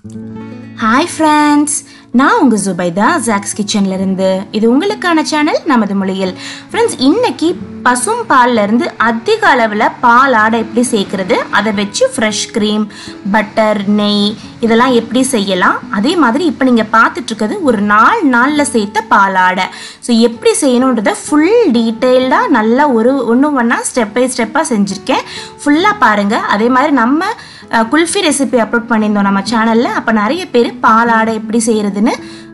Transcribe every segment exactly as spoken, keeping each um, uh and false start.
Hi friends, நான் உங்க Zubaida Jacks கிச்சன்ல இருந்து. இது உங்களுக்கான சேனல் நமது மொழியில். Friends, இன்னைக்கு பசும் பால்ல இருந்து அதிக அளவுல பால் ஆடை எப்படி சேர்க்கிறது, அதை வச்சு ஃப்ரெஷ் கிரீம், பட்டர், நெய் இதெல்லாம் எப்படி செய்யலாம். அதே மாதிரி இப்போ நீங்க பார்த்துட்டு இருக்கிறது ஒரு நாலு நாள்ல சேர்த்த பால் ஆடை. ஸோ எப்படி செய்யணுன்றத ஃபுல் டீட்டெயில்டா நல்லா ஒரு ஒன்று ஒன்றா ஸ்டெப் பை ஸ்டெப்பா செஞ்சிருக்கேன். ஃபுல்லா பாருங்க. அதே மாதிரி நம்ம குல்ஃபி ரெசிபி அப்லோட் பண்ணியிருந்தோம் நம்ம சேனல்ல. அப்போ நிறைய பேர் பால் ஆடை எப்படி செய்யறதுன்னு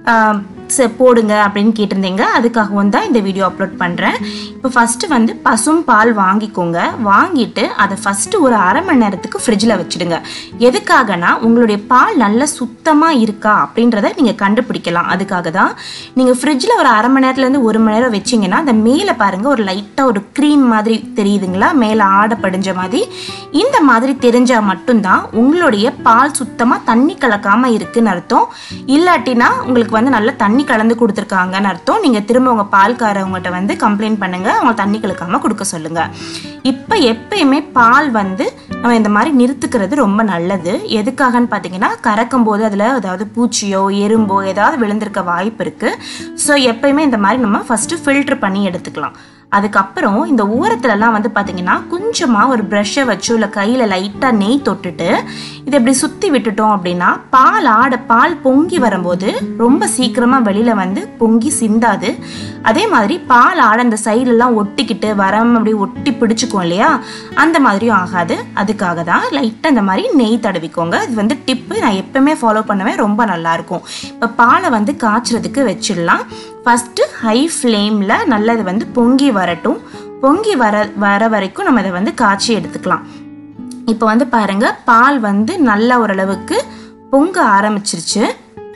போடுங்க அப்படின்னு கேட்டிருந்தீங்க. அதுக்காகவும் தான் இந்த வீடியோ அப்லோட் பண்ணுறேன். இப்போ ஃபஸ்ட்டு வந்து பசும் பால் வாங்கிக்கோங்க. வாங்கிட்டு அதை ஃபஸ்ட்டு ஒரு அரை மணி நேரத்துக்கு ஃப்ரிட்ஜில் வச்சுடுங்க. எதுக்காகனா உங்களுடைய பால் நல்லா சுத்தமாக இருக்கா அப்படின்றத நீங்கள் கண்டுபிடிக்கலாம். அதுக்காக தான் நீங்கள் ஃப்ரிட்ஜில் ஒரு அரை மணி நேரத்துலேருந்து ஒரு மணி நேரம் வச்சிங்கன்னா அந்த மேலே பாருங்கள் ஒரு லைட்டாக ஒரு க்ரீம் மாதிரி தெரியுதுங்களா, மேலே ஆடை படிஞ்ச மாதிரி. இந்த மாதிரி தெரிஞ்சால் மட்டும்தான் உங்களுடைய பால் சுத்தமாக தண்ணி கலக்காமல் இருக்குன்னு அர்த்தம். இல்லாட்டினா உங்களுக்கு வந்து நல்லா தண்ணி கலந்து கொடுத்துருக்காங்கன்னு அர்த்தம். நீங்க திரும்ப உங்க பால்காரவங்ககிட்ட வந்து கம்ப்ளைண்ட் பண்ணுங்க, அவங்க தண்ணி கலக்காம கொடுக்க சொல்லுங்க. இப்ப எப்பயுமே பால் வந்து நம்ம இந்த மாதிரி நிறுத்துக்கிறது ரொம்ப நல்லது. எதுக்காகன்னு பாத்தீங்கன்னா கறக்கும் போது அதுல ஏதாவது பூச்சியோ எறும்போ ஏதாவது விழுந்திருக்க வாய்ப்பு இருக்கு. ஸோ எப்பயுமே இந்த மாதிரி நம்ம ஃபர்ஸ்ட் ஃபில்டர் பண்ணி எடுத்துக்கலாம். அதுக்கப்புறம் இந்த ஓரத்துலலாம் வந்து பார்த்தீங்கன்னா கொஞ்சமாக ஒரு ப்ரஷ்ஷை வச்சு இல்லை கையில் லைட்டாக நெய் தொட்டுட்டு இதை இப்படி சுற்றி விட்டுட்டோம் அப்படின்னா பால் ஆடை பால் பொங்கி வரும்போது ரொம்ப சீக்கிரமாக வெளியில் வந்து பொங்கி சிந்தாது. அதே மாதிரி பால் ஆடை அந்த சைட்லலாம் ஒட்டிக்கிட்டு வராமல் அப்படி ஒட்டி பிடிச்சிக்கும் இல்லையா, அந்த மாதிரியும் ஆகாது. அதுக்காக தான் லைட்டாக இந்த மாதிரி நெய் தடவிக்கோங்க. இது வந்து டிப்பு, நான் எப்பவுமே ஃபாலோ பண்ணுவேன், ரொம்ப நல்லாயிருக்கும். இப்போ பாலை வந்து காய்ச்சறதுக்கு வச்சிடலாம். ஃபஸ்ட்டு ஹை ஃப்ளேமில் நல்லா இது வந்து பொங்கி வரட்டும். பொங்கி வர வர வரைக்கும் நம்ம இதை வந்து காய்ச்சி எடுத்துக்கலாம். இப்போ வந்து பாருங்க பால் வந்து நல்ல ஓரளவுக்கு பொங்க ஆரம்பிச்சிருச்சு.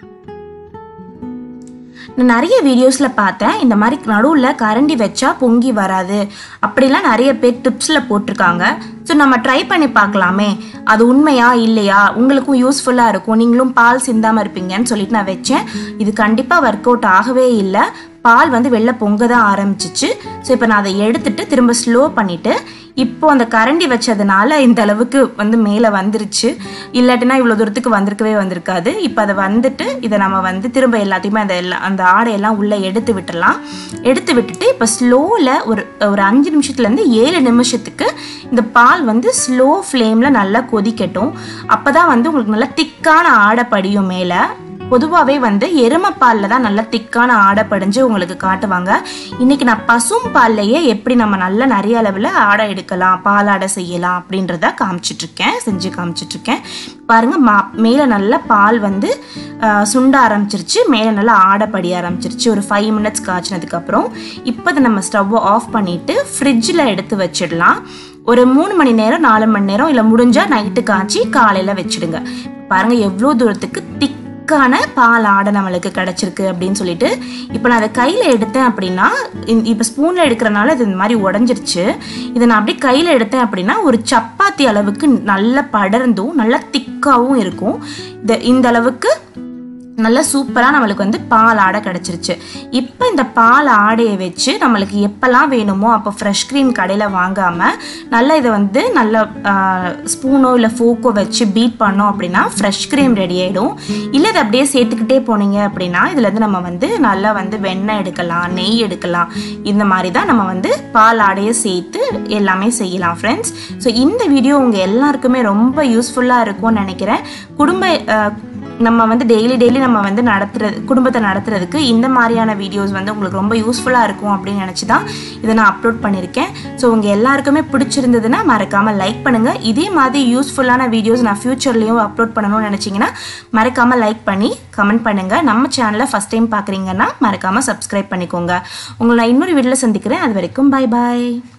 நான் நிறைய வீடியோஸில் பார்த்தேன் இந்த மாதிரி நடுவில் கரண்டி வச்சா பொங்கி வராது அப்படிலாம் நிறைய பேர் டிப்ஸில் போட்டிருக்காங்க. ஸோ நம்ம ட்ரை பண்ணி பார்க்கலாமே, அது உண்மையா இல்லையா, உங்களுக்கும் யூஸ்ஃபுல்லாக இருக்கும், நீங்களும் பால் சிந்தாமல் இருப்பீங்கன்னு சொல்லிட்டு நான் வச்சேன். இது கண்டிப்பாக ஒர்க் அவுட் ஆகவே இல்லை. பால் வந்து வெளில பொங்க தான் ஆரம்பிச்சிச்சு. ஸோ இப்போ நான் அதை எடுத்துட்டு திரும்ப ஸ்லோ பண்ணிவிட்டு இப்போ அந்த கரண்டி வச்சதுனால இந்த அளவுக்கு வந்து மேலே வந்துருச்சு. இல்லாட்டினா இவ்வளோ தூரத்துக்கு வந்திருக்கவே வந்திருக்காது. இப்போ அதை வந்துட்டு இதை நம்ம வந்து திரும்ப எல்லாத்தையுமே அந்த எல்லாம் அந்த ஆடையெல்லாம் உள்ளே எடுத்து விட்டுடலாம். எடுத்து விட்டுட்டு இப்போ ஸ்லோவில் ஒரு ஒரு அஞ்சு நிமிஷத்துலேருந்து ஏழு நிமிஷத்துக்கு இந்த பால் வந்து ஸ்லோ ஃப்ளேமில் நல்லா கொதிக்கட்டும். அப்போ தான் வந்து உங்களுக்கு நல்லா திக்கான ஆடை படியும் மேலே. பொதுவாகவே வந்து எருமை பாலில் தான் நல்லா திக்கான ஆடை படிஞ்சு உங்களுக்கு காட்டுவாங்க. இன்னைக்கு நான் பசும் பால்லையே எப்படி நம்ம நல்லா நிறைய அளவில் ஆடை எடுக்கலாம், பால் ஆடை செய்யலாம் அப்படின்றத காமிச்சிட்ருக்கேன், செஞ்சு காமிச்சிட்ருக்கேன். பாருங்கள் மா மேலே நல்லா பால் வந்து சுண்ட ஆரம்பிச்சிருச்சு, மேலே நல்லா ஆடை படிய ஆரம்பிச்சிருச்சு. ஒரு ஃபைவ் மினிட்ஸ் காய்ச்சினதுக்கப்புறம் இப்போ அதை நம்ம ஸ்டவ்வை ஆஃப் பண்ணிவிட்டு ஃப்ரிட்ஜில் எடுத்து வச்சிடலாம். ஒரு மூணு மணி நேரம் நாலு மணி நேரம் இல்லை முடிஞ்சால் நைட்டு காய்ச்சி காலையில் வச்சுடுங்க. பாருங்கள் எவ்வளோ தூரத்துக்கு திக் க்கான பால் ஆடை நம்மளுக்கு கிடைச்சிருக்கு அப்படின்னு சொல்லிட்டு இப்போ நான் அதை கையில் எடுத்தேன் அப்படின்னா, இப்போ ஸ்பூனில் எடுக்கிறனால இது இந்த மாதிரி உடஞ்சிருச்சு. இதை நான் அப்படியே கையில் எடுத்தேன் அப்படின்னா ஒரு சப்பாத்தி அளவுக்கு நல்லா படர்ந்தும் நல்லா திக்காகவும் இருக்கும். இந்த இந்த அளவுக்கு நல்லா சூப்பராக நம்மளுக்கு வந்து பால் ஆடை கிடச்சிருச்சு. இப்போ இந்த பால் ஆடையை வச்சு நம்மளுக்கு எப்போல்லாம் வேணுமோ அப்போ ஃப்ரெஷ் க்ரீம் கடையில் வாங்காமல் நல்லா இதை வந்து நல்லா ஸ்பூனோ இல்லை ஃபோக்கோ வச்சு பீட் பண்ணோம் அப்படின்னா ஃப்ரெஷ் க்ரீம் ரெடி ஆகிடும். இல்லை இதை அப்படியே சேர்த்துக்கிட்டே போனீங்க அப்படின்னா இதுலேருந்து நம்ம வந்து நல்லா வந்து வெண்ணெய் எடுக்கலாம், நெய் எடுக்கலாம். இந்த மாதிரி தான் நம்ம வந்து பால் ஆடையை சேர்த்து எல்லாமே செய்யலாம் ஃப்ரெண்ட்ஸ். ஸோ இந்த வீடியோ உங்கள் எல்லாருக்குமே ரொம்ப யூஸ்ஃபுல்லாக இருக்கும்னு நினைக்கிறேன். குடும்ப நம்ம வந்து டெய்லி டெய்லி நம்ம வந்து நடத்துறது குடும்பத்தை நடத்துறதுக்கு இந்த மாதிரியான வீடியோஸ் வந்து உங்களுக்கு ரொம்ப யூஸ்ஃபுல்லாக இருக்கும் அப்படின்னு நினச்சி தான் இதை நான் அப்லோட் பண்ணியிருக்கேன். ஸோ உங்கள் எல்லாருக்குமே பிடிச்சிருந்ததுன்னா மறக்காமல் லைக் பண்ணுங்கள். இதே மாதிரி யூஸ்ஃபுல்லான வீடியோஸ் நான் ஃப்யூச்சர்லேயும் அப்லோட் பண்ணணும்னு நினச்சிங்கன்னா மறக்காமல் லைக் பண்ணி கமெண்ட் பண்ணுங்கள். நம்ம சேனலை ஃபஸ்ட் டைம் பார்க்குறீங்கன்னா மறக்காமல் சப்ஸ்கிரைப் பண்ணிக்கோங்க. உங்களை நான் இன்னொரு வீடியோவில் சந்திக்கிறேன். அது வரைக்கும் பாய் பாய்.